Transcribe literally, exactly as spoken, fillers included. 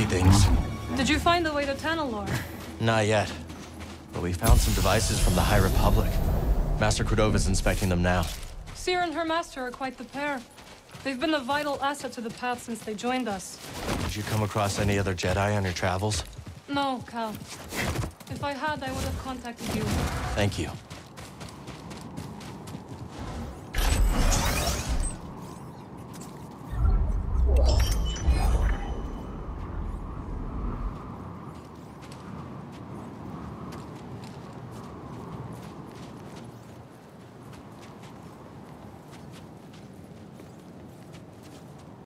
things. Did you find the way to Tanalor? Not yet. But we found some devices from the High Republic. Master Cordova's inspecting them now. Seer and her master are quite the pair. They've been a vital asset to the path since they joined us. Did you come across any other Jedi on your travels? No, Cal. If I had, I would have contacted you. Thank you.